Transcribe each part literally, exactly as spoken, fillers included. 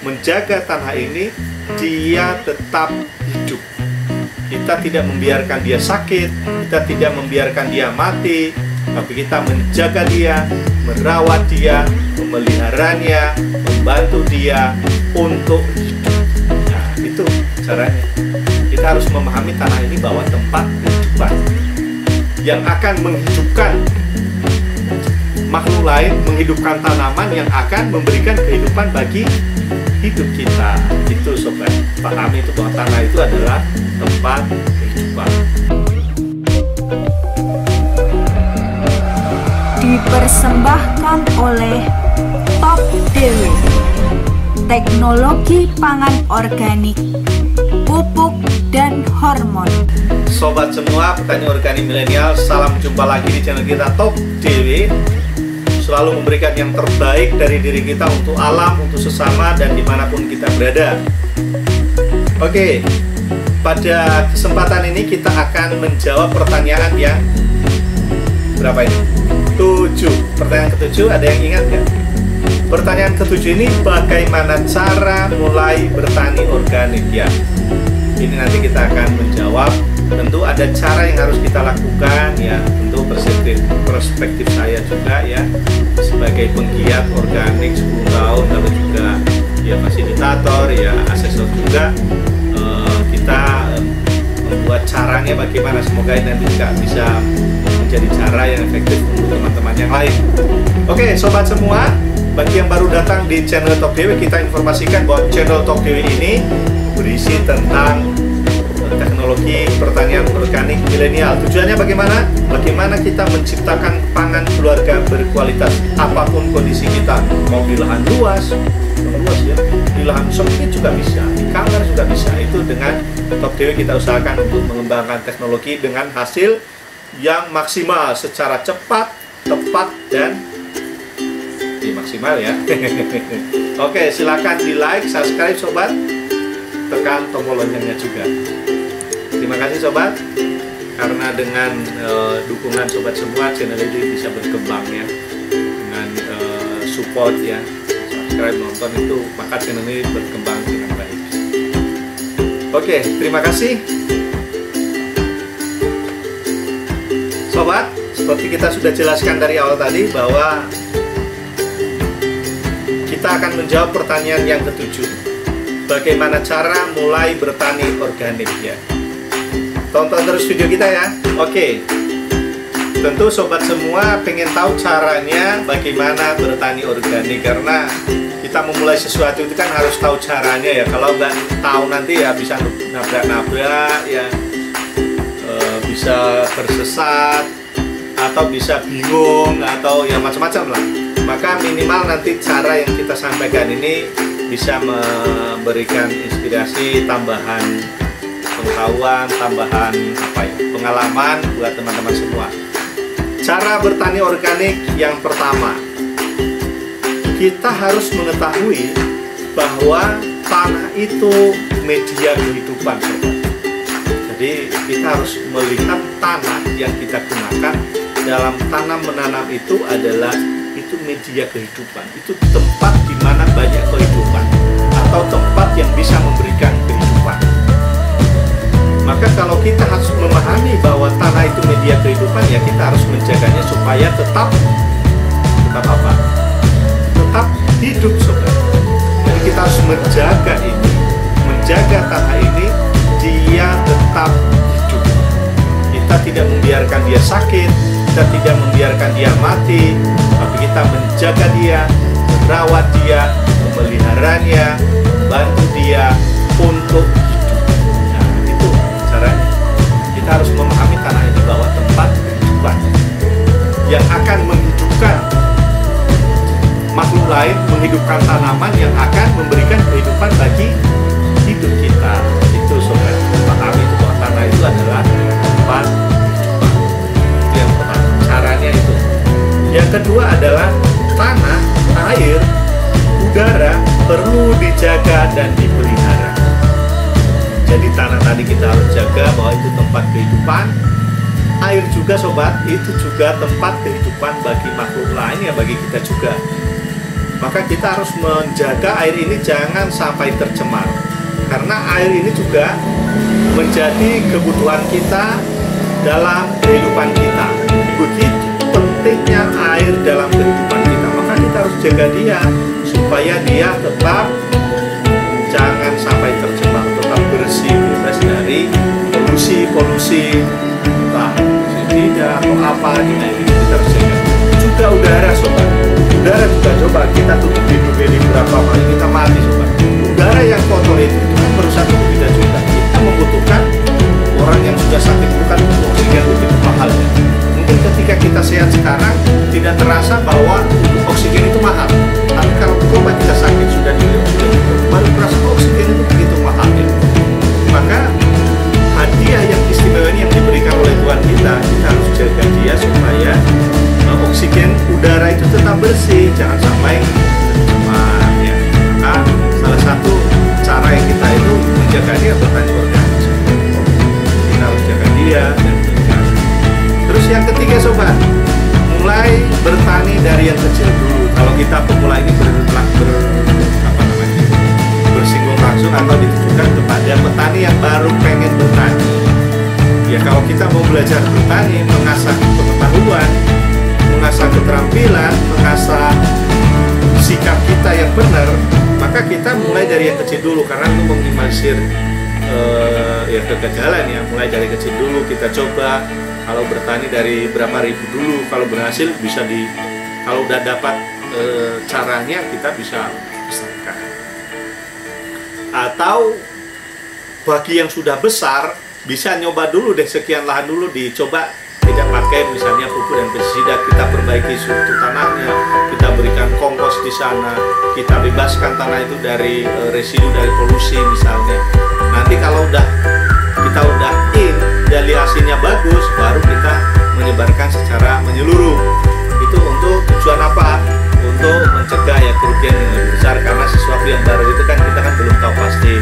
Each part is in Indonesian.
menjaga tanah ini, dia tetap hidup. Kita tidak membiarkan dia sakit, kita tidak membiarkan dia mati, tapi kita menjaga dia, merawat dia, memeliharanya, membantu dia untuk hidup. Nah, itu caranya. Kita harus memahami tanah ini bahwa tempat kehidupan yang akan menghidupkan makhluk lain, menghidupkan tanaman yang akan memberikan kehidupan bagi hidup kita. Itu sobat, pahami itu bahwa tanah itu adalah tempat kehidupan. Dipersembahkan oleh Top Dewi, teknologi pangan organik, pupuk dan hormon. Sobat semua, petani organik milenial, salam jumpa lagi di channel kita Top Dewi. Selalu memberikan yang terbaik dari diri kita untuk alam, untuk sesama, dan dimanapun kita berada. Oke, pada kesempatan ini kita akan menjawab pertanyaan yang berapa ini? Tujuh. Pertanyaan ketujuh, ada yang ingat nggak? Pertanyaan ketujuh ini, bagaimana cara mulai bertani organik ya? Ini nanti kita akan menjawab. Tentu ada cara yang harus kita lakukan ya, tentu perspektif, perspektif saya juga ya sebagai penggiat organik sepuluh tahun, lalu juga ya fasilitator ya asesor juga, eh, kita eh, membuat caranya bagaimana, semoga ini nanti juga bisa menjadi cara yang efektif untuk teman-teman yang lain. Oke sobat semua, bagi yang baru datang di channel Top Dewi, kita informasikan bahwa channel Top Dewi ini berisi tentang teknologi pertanian organik milenial. Tujuannya bagaimana? Bagaimana kita menciptakan pangan keluarga berkualitas apapun kondisi kita. Mau di lahan luas, luas ya, di lahan sempit juga bisa, di kamar juga bisa. Itu dengan Top Dewi kita usahakan untuk mengembangkan teknologi dengan hasil yang maksimal secara cepat, tepat, dan ya, maksimal ya. Oke, silakan di like, subscribe sobat, tekan tombol loncengnya juga. Terima kasih sobat, karena dengan uh, dukungan sobat semua, channel ini bisa berkembang ya, dengan uh, support ya, subscribe, nonton itu, maka channel ini berkembang dengan baik. Oke, terima kasih sobat. Seperti kita sudah jelaskan dari awal tadi bahwa kita akan menjawab pertanyaan yang ketujuh, bagaimana cara mulai bertani organik ya. Tonton terus video kita ya. Oke, tentu sobat semua pengen tahu caranya bagaimana bertani organik, karena kita memulai sesuatu itu kan harus tahu caranya ya. Kalau nggak tahu nanti ya bisa nabrak-nabrak ya, e, bisa tersesat atau bisa bingung atau ya macam-macam lah. Maka minimal nanti cara yang kita sampaikan ini bisa memberikan inspirasi tambahan, pengetahuan, tambahan apa ya, pengalaman buat teman-teman semua. Cara bertani organik yang pertama, kita harus mengetahui bahwa tanah itu media kehidupan sobat. Jadi kita harus melihat tanah yang kita gunakan dalam tanam menanam itu adalah itu media kehidupan, itu tempat di mana banyak kehidupan atau tempat yang bisa memberikan kehidupan. Maka kalau kita harus memahami bahwa tanah itu media kehidupan, ya kita harus menjaganya supaya tetap tetap apa? Tetap hidup sobat. Jadi kita harus menjaga ini, menjaga tanah ini, dia tetap hidup. Kita tidak membiarkan dia sakit, kita tidak membiarkan dia mati, tapi kita menjaga dia, merawat dia, memeliharanya, membantu dia untuk kita harus memahami tanah ini bahwa tempat kehidupan yang akan menghidupkan makhluk lain, menghidupkan tanaman yang akan memberikan kehidupan bagi hidup kita. Itu sobat, pahami itu bahwa tanah itu adalah tempat kehidupan. Itu yang pertama, caranya itu. Yang kedua adalah tanah, air, udara perlu dijaga dan dipelihara. Jadi tanah tadi kita harus jaga bahwa itu tempat kehidupan. Air juga sobat, itu juga tempat kehidupan bagi makhluk lain ya, bagi kita juga. maka kita harus menjaga air ini jangan sampai tercemar. Karena air ini juga menjadi kebutuhan kita dalam kehidupan kita. Begitu pentingnya air dalam kehidupan kita, maka kita harus jaga dia supaya dia tetap jangan sampai tercemar, tetap bersih, bebas dari polusi-polusi, entah tidak atau apa, kita ini kita harus jaga. Juga udara, sobat. Udara juga coba kita tutup pintu ini berapa kali kita mati, sobat. Udara yang kotor itu, itu kan merusak tubuh kita juga. Kita membutuhkan orang yang sudah sakit bukan oksigen begitu mahalnya. Mungkin ketika kita sehat sekarang tidak terasa bahwa oksigen itu mahal. Tapi kalau coba kita sakit sudah dibeli oksigen, baru terasa oksigen itu begitu mahalnya. Maka hadiah yang istimewa ini yang diberikan oleh Tuhan kita, kita harus jaga dia supaya uh, oksigen udara itu tetap bersih, jangan sampai tercemar. Ya. Nah, salah satu cara yang kita itu menjaga dia bertani organik. Kita harus jaga dia dan jaga. Terus yang ketiga, sobat, mulai bertani dari yang kecil dulu. Kalau kita pemula ini ber, ber, apa namanya, bersinggung langsung atau ditujukan kepada petani yang baru pengen bertani. Ya kalau kita mau belajar bertani, mengasah pengetahuan, mengasah keterampilan, mengasah sikap kita yang benar, maka kita mulai dari yang kecil dulu karena itu meminimalisir uh, ya kegagalan ya. Mulai dari kecil dulu kita coba. Kalau bertani dari berapa ribu dulu, kalau berhasil bisa di, kalau udah dapat e, caranya kita bisa besarkan. Atau bagi yang sudah besar bisa nyoba dulu deh sekian lahan dulu dicoba tidak pakai misalnya pupuk dan pestisida, kita perbaiki struktur tanahnya, kita berikan kompos di sana, kita bebaskan tanah itu dari e, residu dari polusi misalnya. Nanti kalau udah kita udah in dari hasilnya bagus, baru kita menyebarkan secara menyeluruh. Itu untuk tujuan apa? Untuk mencegah ya kerugian yang lebih besar karena sesuatu yang baru itu kan kita kan belum tahu pasti.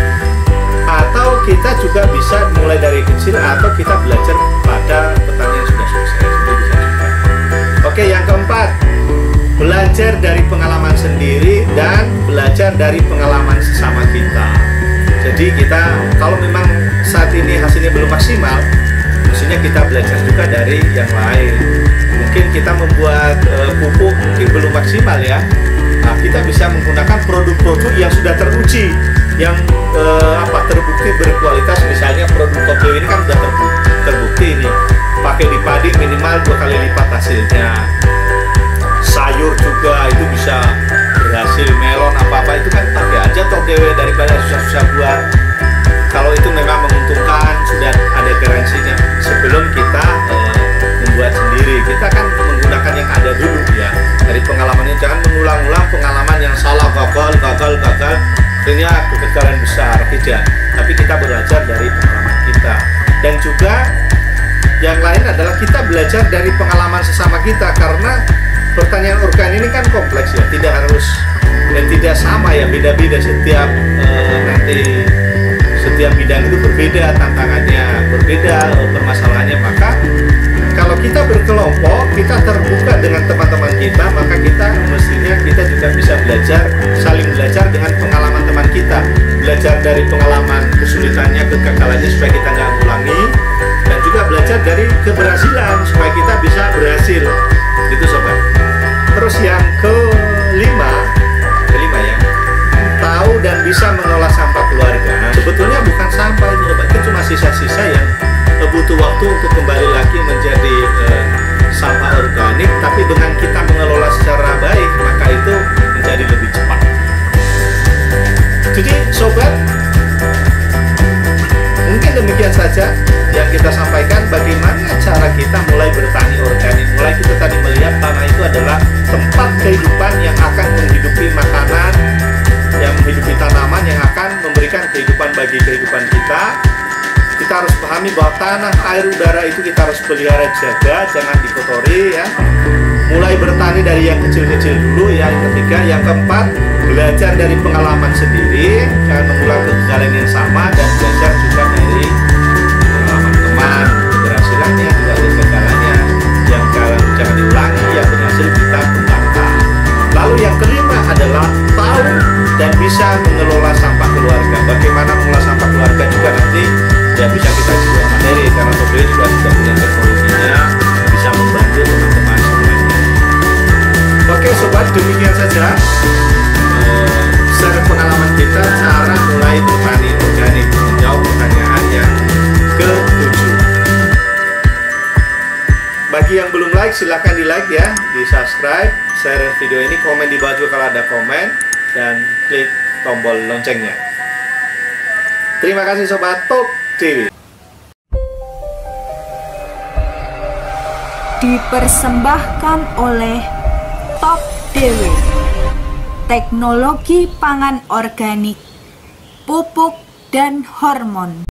Atau kita juga bisa mulai dari kecil atau kita belajar pada petani yang sudah sukses. Itu bisa juga. Oke, yang keempat, belajar dari pengalaman sendiri dan belajar dari pengalaman sesama kita. Jadi kita kalau memang saat ini hasilnya belum maksimal, mestinya kita belajar juga dari yang lain. Mungkin kita membuat e, pupuk mungkin belum maksimal ya. Nah, kita bisa menggunakan produk-produk yang sudah teruji, yang e, apa terbukti berkualitas. Misalnya produk Topdewi ini kan sudah terbukti, terbukti ini pakai di padi minimal dua kali lipat hasilnya. Sayur juga itu bisa berhasil, melon apa-apa itu kan pakai aja Topdewi daripada susah-susah buat. Kalau itu memang menguntungkan, sudah ada garansinya sebelum kita e, membuat sendiri. Kita kan menggunakan yang ada dulu ya, dari pengalamannya. Jangan mengulang-ulang pengalaman yang salah, gagal, gagal, gagal akhirnya kegagalan besar, tidak. Tapi kita belajar dari pengalaman kita. Dan juga yang lain adalah kita belajar dari pengalaman sesama kita, karena pertanian organik ini kan kompleks ya, tidak harus dan tidak sama ya, beda-beda setiap e, nanti setiap bidang itu berbeda tantangannya, berbeda e, permasalahannya. Maka kalau kita berkelompok, kita terbuka dengan teman-teman kita, maka kita mestinya kita juga bisa belajar, saling belajar dengan pengalaman teman kita, belajar dari pengalaman kesulitannya, kegagalannya supaya kita nggak ulangi, dan juga belajar dari keberhasilan supaya kita bisa berhasil. Gitu sobat. Terus yang kelima, kelima ya, tahu dan bisa mengolah sampah keluarga. Nah, sebetulnya bukan sampah itu sobat, itu cuma sisa-sisa yang butuh waktu untuk kembali lagi menjadi eh, sampah organik. Tapi dengan kita mengelola secara baik, maka itu menjadi lebih cepat. Jadi sobat, mungkin demikian saja yang kita sampaikan, bagaimana cara kita mulai bertani organik. Mulai kita tadi melihat tanah itu adalah tempat kehidupan yang akan menghidupi makanan, yang menghidupi tanaman, yang akan memberikan kehidupan bagi kehidupan kita. Kita harus pahami bahwa tanah, air, udara itu kita harus pelihara, jaga, jangan dikotori ya. Mulai bertani dari yang kecil-kecil dulu ya. Yang ketiga, yang keempat, belajar dari pengalaman sendiri, jangan mengulang kegagalan yang sama, dan belajar juga dari pengalaman teman, keberhasilannya juga kegagalannya, yang jangan diulangi, yang berhasil kita kembangkan. Lalu yang kelima, bisa mengelola sampah keluarga. Bagaimana mengelola sampah keluarga juga nanti ya bisa kita jual materi, karena Top D W juga sudah punya teknologinya, bisa membantu teman-teman semuanya. Oke sobat, demikian saja uh, share pengalaman kita cara mulai bertani organik, menjawab pertanyaan yang ketujuh. Bagi yang belum like, silahkan di like ya, di subscribe, share video ini, komen di bawah juga kalau ada komen, dan klik tombol loncengnya. Terima kasih sobat Top D W. Dipersembahkan oleh Top D W, teknologi pangan organik, pupuk dan hormon.